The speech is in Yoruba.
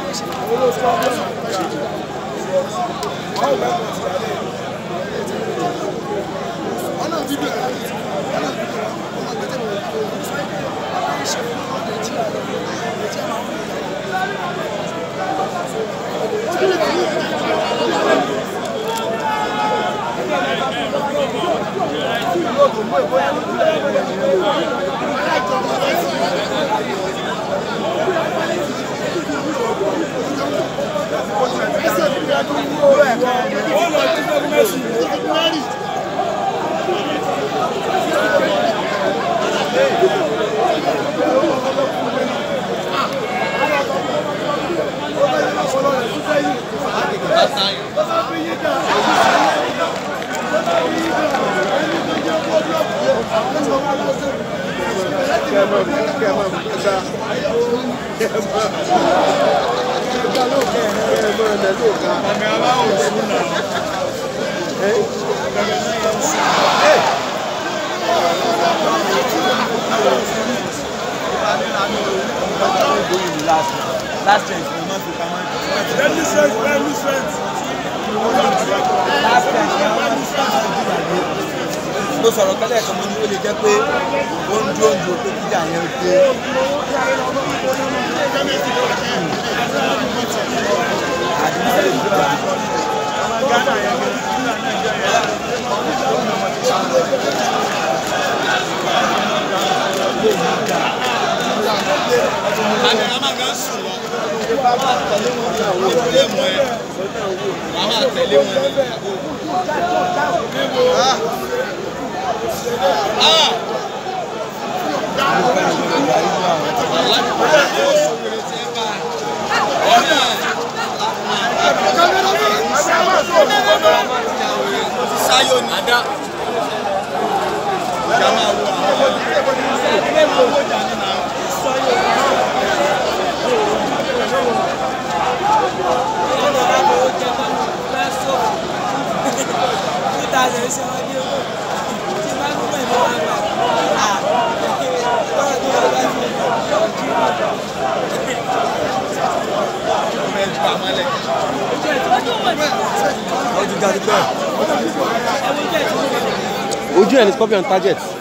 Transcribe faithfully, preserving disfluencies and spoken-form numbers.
Last chance, we must be coming. Let me strength, let me strength. Last chance, mo sọ̀rọ̀ kẹ́lẹ́ kan mo ní ó lè jẹ́ pé ó ń dúró ń dúró pé kíjà yẹn dé. Àmì àmà gan sùn lọ. Wàá tẹ̀lé wọn ní àwọn ìdílé mọ́ ẹ. Wàá máa tẹ̀lé wọn ní. Sayo ni ada. Jama wo àwọn. Ojú ẹ̀ ní Scorpion target.